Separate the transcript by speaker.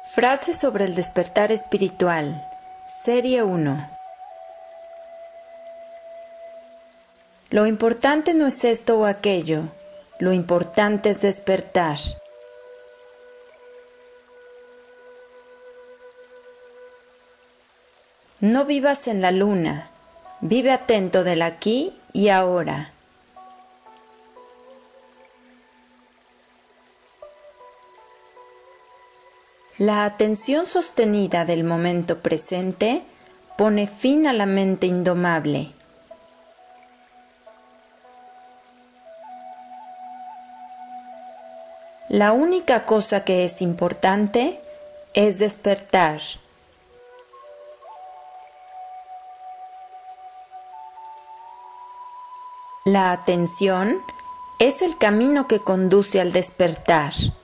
Speaker 1: Frases sobre el despertar espiritual, Serie 1. Lo importante no es esto o aquello, lo importante es despertar. No vivas en la luna, vive atento del aquí y ahora. La atención sostenida del momento presente pone fin a la mente indomable. La única cosa que es importante es despertar. La atención es el camino que conduce al despertar.